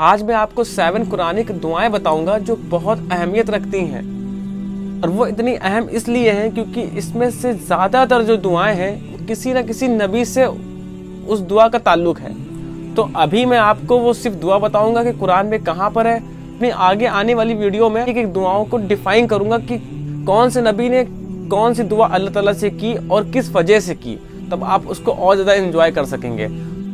आज मैं आपको 7 कुरानिक दुआएं बताऊंगा जो बहुत अहमियत रखती हैं, और वो इतनी अहम इसलिए हैं क्योंकि इसमें से ज़्यादातर जो दुआएं हैं किसी न किसी नबी से उस दुआ का ताल्लुक है। तो अभी मैं आपको वो सिर्फ दुआ बताऊंगा कि कुरान में कहाँ पर है। अपनी आगे आने वाली वीडियो में एक एक दुआओं को डिफाइन करूंगा कि कौन से नबी ने कौन सी दुआ अल्लाह ताला से की और किस वजह से की, तब आप उसको और ज़्यादा एंजॉय कर सकेंगे।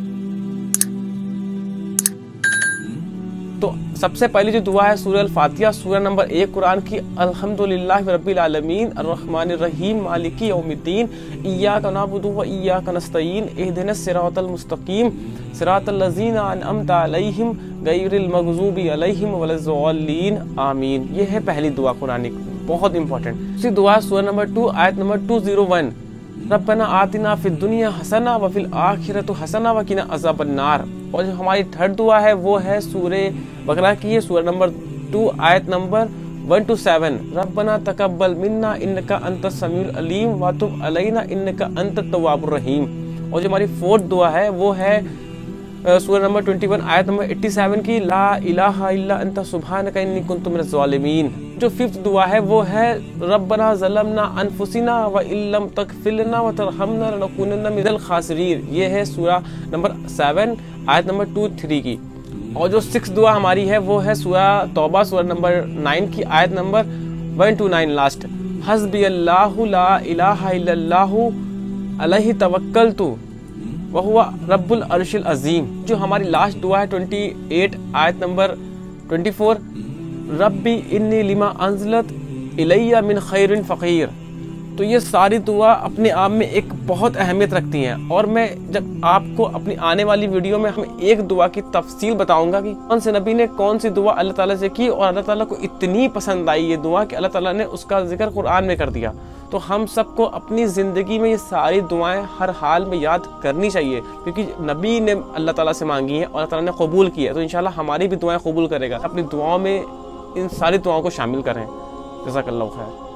तो सबसे पहली जो दुआ है सूरह अल-फातिहा, सूरह नंबर 1 कुरान की। अल्हम्दुलिल्लाहि रब्बिल आलमीन अर्रहमानिर रहीम मालिकी यौमिद्दीन इय्याका नअबुदु व इय्याका नस्तईन इहदिनस सिरातल मुस्तकीम सिरातल लज़ीना अनअमता अलैहिम गैरिल मग़ज़ूबि अलैहिम वलज़्ज़ालिन आमीन। ये है पहली दुआ कुरानिक, बहुत इंपॉर्टेंट। इसी दुआ सूरह नंबर 2 आयत नंबर 201, रब्बना आतिना फिद दुनिया हसना व फिल आखिरति हसना व किना अज़ाबन्नार। और जो हमारी थर्ड दुआ है वो है सूरह बकरा की है, सूरह नंबर 2 आयत नंबर 1 to 7, रब्बना तकब्बल मिन्ना इन्नका अंतस समीउल अलीम व तुब अलैना इन्नका अंतत तव्वाबुर रहीम। और जो हमारी फोर्थ दुआ है वो है सूरह नंबर 21 आयत नंबर 87 की, ला इलाहा इल्ला अंता सुब्हानका इन्नी कुन्तु मिनज़ ज़ालिमीन। जो फिफ्थ दुआ है वो है रब्बना ज़लमना अनफुसिना व इल्लम तग़फ़िर लना व तरहमना लनकुनन्ना मिनल ख़ासिरीन। ये है सूरह नंबर 7 आयत नंबर 2-3 की। और जो सिक्स दुआ हमारी है वो है सूरह तौबा सूरह नंबर 9 की आयत नंबर 1 to 9 लास्ट। हस्बी अल्लाहु ला इलाहा इल्लल्लाहु अलैहि तवक्कलतु व हुवा रब्बुल अर्शिल अज़ीम। जो हमारी लास्ट दुआ है 28 आयत नंबर 24, रब्बी इन्नी लिमा अंज़लत इलैया मिन खैरिन फ़क़ीर। तो ये सारी दुआ अपने आप में एक बहुत अहमियत रखती हैं, और मैं जब आपको अपनी आने वाली वीडियो में हम एक दुआ की तफसील बताऊंगा कि कौन से नबी ने कौन सी दुआ अल्लाह ताला से की और अल्लाह ताला को इतनी पसंद आई ये दुआ कि अल्लाह ताला ने उसका जिक्र कुरान में कर दिया। तो हम सबको अपनी ज़िंदगी में ये सारी दुआएं हर हाल में याद करनी चाहिए, क्योंकि नबी ने अल्लाह ताला से मांगी है और अल्लाह ताला ने कबूल की है, तो इंशाल्लाह हमारी भी दुआएं कबूल करेगा। अपनी दुआओं में इन सारी दुआओं को शामिल करें। जज़ाकल्लाहु खैर।